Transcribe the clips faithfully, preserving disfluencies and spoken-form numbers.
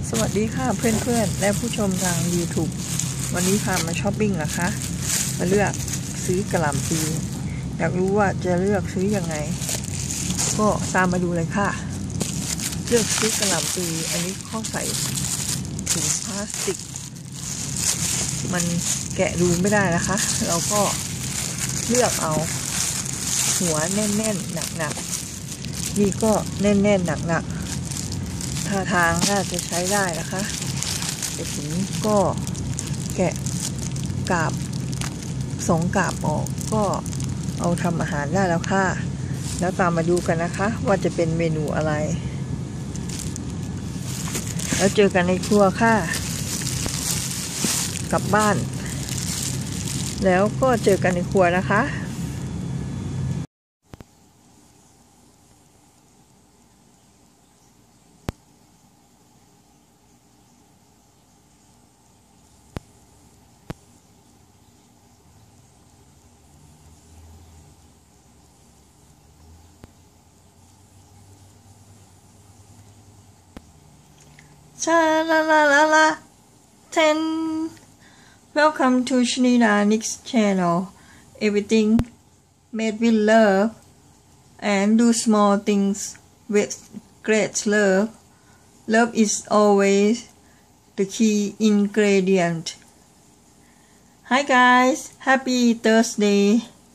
สวัสดีค่ะเพื่อนๆและผู้ชมทาง YouTube วันนี้พามาช้อปปิ้งนะคะมาเลือกซื้อกระหล่ำปีอยากรู้ว่าจะเลือกซื้อยังไงก็ตามมาดูเลยค่ะเลือกซื้อกระหล่ำปีอันนี้เขาใส่ถุงพลาสติกมันแกะดูไม่ได้นะคะเราก็เลือกเอาหัวแน่นๆหนักๆนี่ก็แน่นๆหนักๆท่าทางน่าจะใช้ได้นะคะแต่ถึงก็แกะกาบสองกาบออกก็เอาทำอาหารได้แล้วค่ะแล้วตามมาดูกันนะคะว่าจะเป็นเมนูอะไรแล้วเจอกันในครัวค่ะกลับบ้านแล้วก็เจอกันในครัวนะคะชาลาลาลาลาเทน Welcome to Shanina Nick's channel. Everything made with love and do small things with great love. Love is always the key ingredient. Hi guys, happy Thursday.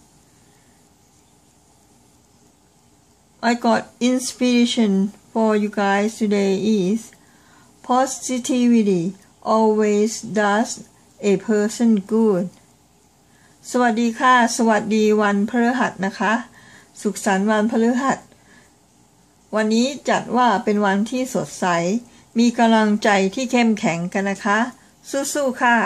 I got inspiration for you guys today is positivity always does a person good สวัสดีค่ะสวัสดีวันพฤหัสนะคะสุขสันต์วันพฤหัสวันนี้จัดว่าเป็นวันที่สดใสมีกำลังใจที่เข้มแข็งกันนะคะสู้ๆค่ะ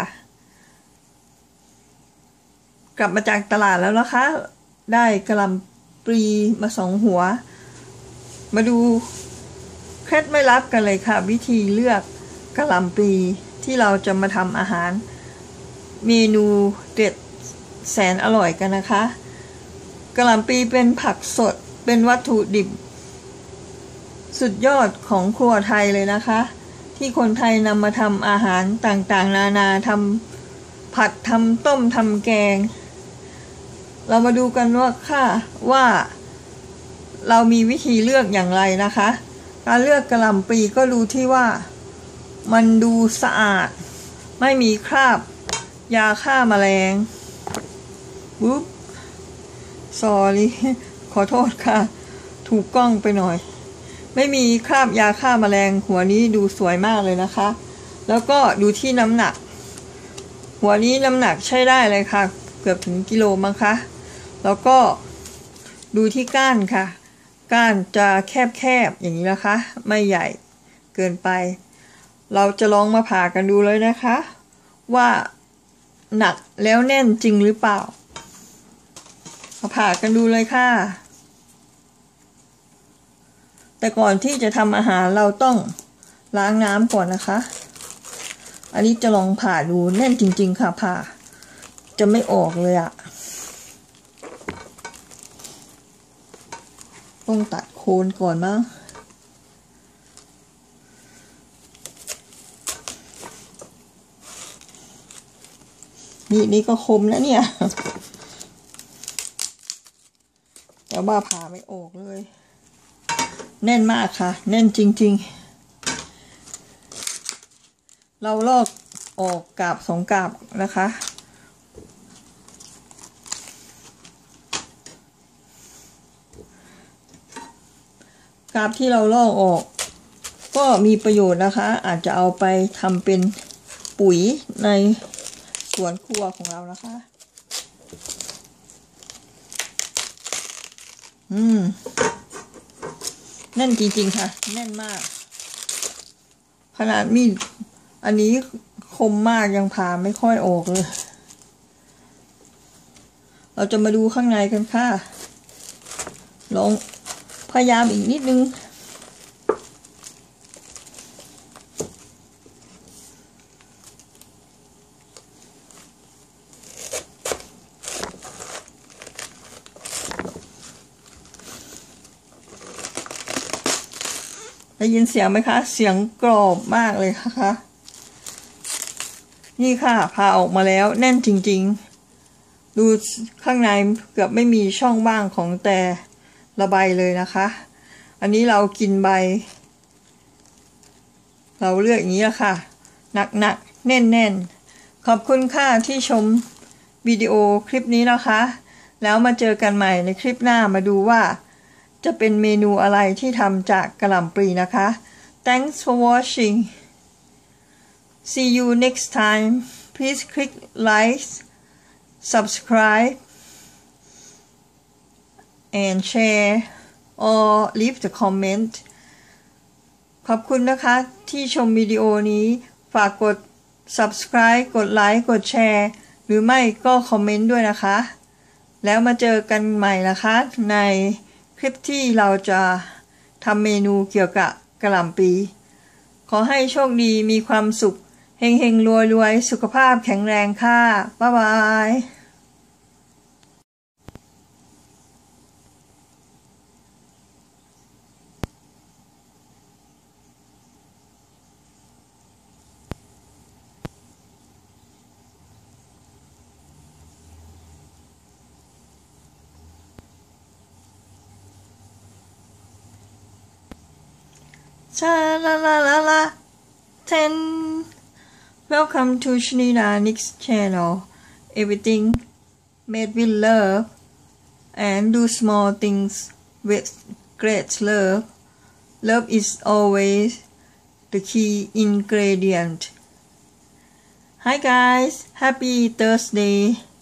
กลับมาจากตลาดแล้วนะคะได้กระหล่ำปลีมาสองหัวมาดูเคล็ดไม่ลับกันเลยค่ะวิธีเลือกกระหล่ำปลีที่เราจะมาทำอาหารเมนูเด็ดแสนอร่อยกันนะคะกระหล่ำปลีเป็นผักสดเป็นวัตถุดิบสุดยอดของครัวไทยเลยนะคะที่คนไทยนำมาทำอาหารต่างๆนานาทำผัดทำต้มทำแกงเรามาดูกันว่าค่ะว่าเรามีวิธีเลือกอย่างไรนะคะการเลือกกระหล่ำปลีก็ดูที่ว่ามันดูสะอาดไม่มีคราบยาฆ่าแมลงบุ๊บ sorry ขอโทษค่ะถูกกล้องไปหน่อยไม่มีคราบยาฆ่าแมลงหัวนี้ดูสวยมากเลยนะคะแล้วก็ดูที่น้ำหนักหัวนี้น้ำหนักใช้ได้เลยค่ะเกือบถึงกิโลมั้งคะแล้วก็ดูที่ก้านค่ะก้านจะแคบๆอย่างนี้นะคะไม่ใหญ่เกินไปเราจะลองมาผ่ากันดูเลยนะคะว่าหนักแล้วแน่นจริงหรือเปล่ามาผ่ากันดูเลยค่ะแต่ก่อนที่จะทำอาหารเราต้องล้างน้ำก่อนนะคะอันนี้จะลองผ่าดูแน่นจริงๆค่ะผ่าจะไม่ออกเลยอะต้องตัดโคนก่อนมั้งนี่นี่ก็คมแล้วเนี่ยแต่ว่าผ่าไม่ออกเลยแน่นมากค่ะแน่นจริงๆเราลอกออกกาบสองกาบนะคะกาบที่เราลอกออกก็มีประโยชน์นะคะอาจจะเอาไปทำเป็นปุ๋ยในสวนครัวของเรานะคะอืมแน่นจริงๆค่ะแน่นมากขนาดมีดอันนี้คมมากยังผ่าไม่ค่อยออกเลยเราจะมาดูข้างในกันค่ะลองพยายามอีกนิดนึงพได้ยินเสียงไหมคะเสียงกรอบมากเลยค่ะนี่ค่ะผ่าออกมาแล้วแน่นจริงๆดูข้างในเกือบไม่มีช่องว่างของแต่ละใบเลยนะคะอันนี้เรากินใบเราเลือกอย่างนี้ละค่ะหนักๆแน่นๆขอบคุณค่ะที่ชมวิดีโอคลิปนี้นะคะแล้วมาเจอกันใหม่ในคลิปหน้ามาดูว่าจะเป็นเมนูอะไรที่ทำจากกะหล่ำปลีนะคะ Thanks for watching. See you next time. Please click like, subscribe, and share or leave the comment. ขอบคุณนะคะที่ชมวิดีโอนี้ฝากกด subscribe กดไลค์กดแชร์หรือไม่ก็คอมเมนต์ด้วยนะคะแล้วมาเจอกันใหม่นะคะในคลิปที่เราจะทำเมนูเกี่ยวกับกะหล่ำปลีขอให้โชคดีมีความสุขเฮงเฮงรวยรวยสุขภาพแข็งแรงค่ะบ๊ายบายชาลาลาลาลาเทน Welcome to Shanina Nick's channel. Everything made with love and do small things with great love. Love is always the key ingredient. Hi guys, happy Thursday.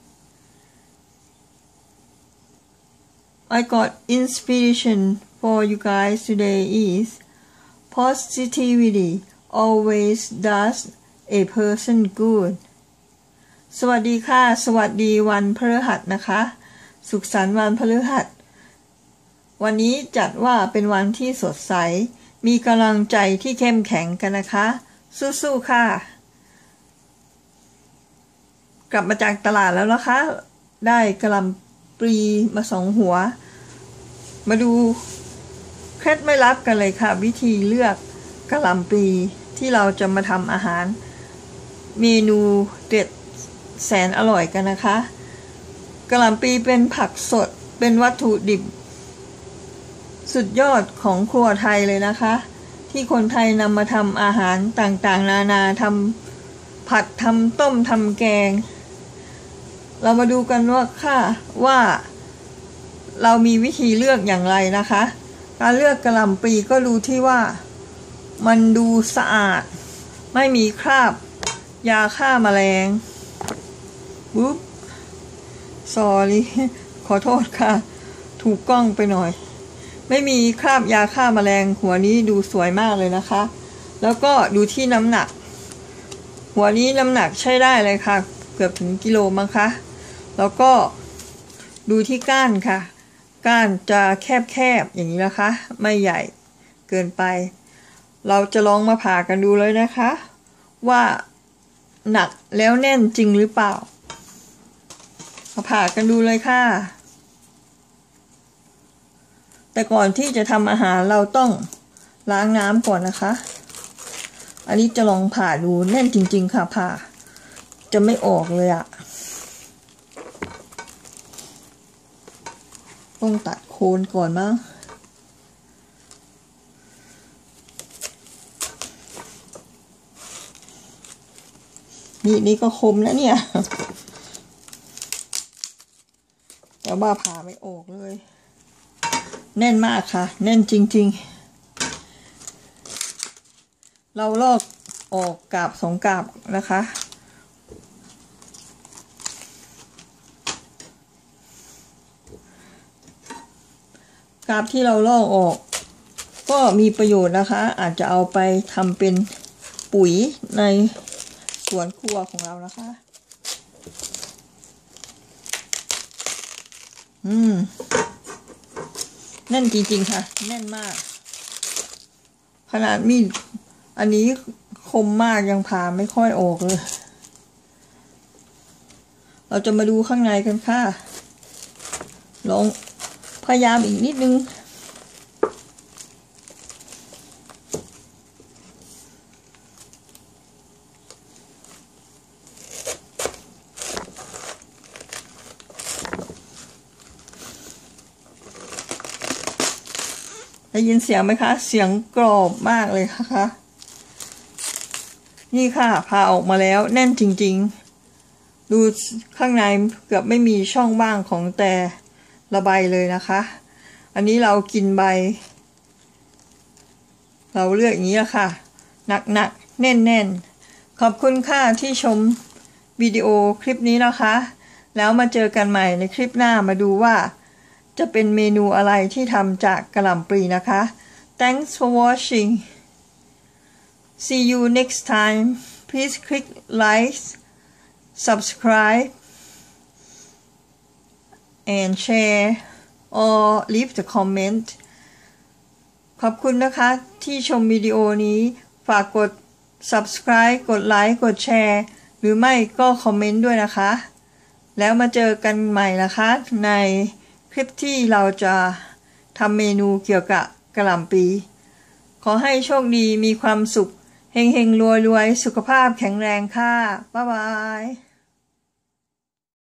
I got inspiration for you guys today is positivity always does a person good สวัสดีค่ะสวัสดีวันพฤหัสนะคะสุขสันต์วันพฤหัสวันนี้จัดว่าเป็นวันที่สดใสมีกำลังใจที่เข้มแข็งกันนะคะสู้ๆค่ะกลับมาจากตลาดแล้วนะคะได้กะหล่ำปลีมาสองหัวมาดูเคล็ดไม่ลับกันเลยค่ะวิธีเลือกกะหล่ำปลีที่เราจะมาทำอาหารเมนูเด็ดแสนอร่อยกันนะคะกะหล่ำปลีเป็นผักสดเป็นวัตถุดิบสุดยอดของครัวไทยเลยนะคะที่คนไทยนำมาทำอาหารต่างๆนานาทำผัดทำต้มทำแกงเรามาดูกันว่าค่ะว่าเรามีวิธีเลือกอย่างไรนะคะการเลือกกะหล่ำปลีก็ดูที่ว่ามันดูสะอาดไม่มีคราบยาฆ่าแมลงบุ๊บ sorry ขอโทษค่ะถูกกล้องไปหน่อยไม่มีคราบยาฆ่าแมลงหัวนี้ดูสวยมากเลยนะคะแล้วก็ดูที่น้ำหนักหัวนี้น้ำหนักใช้ได้เลยค่ะเกือบถึงกิโลมั้งคะแล้วก็ดูที่ก้านค่ะก้านจะแคบๆอย่างนี้นะคะไม่ใหญ่เกินไปเราจะลองมาผ่ากันดูเลยนะคะว่าหนักแล้วแน่นจริงหรือเปล่ามาผ่ากันดูเลยค่ะแต่ก่อนที่จะทำอาหารเราต้องล้างน้ำก่อนนะคะอันนี้จะลองผ่าดูแน่นจริงๆค่ะผ่าจะไม่ออกเลยอะต้องตัดโคนก่อนมั้งนี่นี่ก็คมแล้วเนี่ยแต่ว่าผ่าไม่ออกเลยแน่นมากค่ะแน่นจริงๆเราลอกออกกาบสองกาบนะคะกาบที่เราลอกออกก็มีประโยชน์นะคะอาจจะเอาไปทำเป็นปุ๋ยในสวนครัวของเรานะคะอืมแน่นจริงๆค่ะแน่นมากขนาดมีดอันนี้คมมากยังผ่าไม่ค่อยออกเลยเราจะมาดูข้างในกันค่ะลองพยายามอีกนิดนึงได้ยินเสียงไหมคะเสียงกรอบมากเลยค่ะนี่ค่ะพาออกมาแล้วแน่นจริงๆดูข้างในเกือบไม่มีช่องว่างของแต่ละใบเลยนะคะอันนี้เรากินใบเราเลือกอย่างนี้ละค่ะหนักๆแน่นๆขอบคุณค่ะที่ชมวิดีโอคลิปนี้นะคะแล้วมาเจอกันใหม่ในคลิปหน้ามาดูว่าจะเป็นเมนูอะไรที่ทำจากกะหล่ำปลีนะคะ Thanks for watching see you next time please click like subscribe and share or leave the comment ขอบคุณนะคะที่ชมวิดีโอนี้ฝากกด subscribe กดไลค์กดแชร์หรือไม่ก็คอมเมนต์ด้วยนะคะแล้วมาเจอกันใหม่นะคะในคลิปที่เราจะทำเมนูเกี่ยวกับกะหล่ำปลีขอให้โชคดีมีความสุขเฮงๆรวยๆสุขภาพแข็งแรงค่ะบ๊ายบาย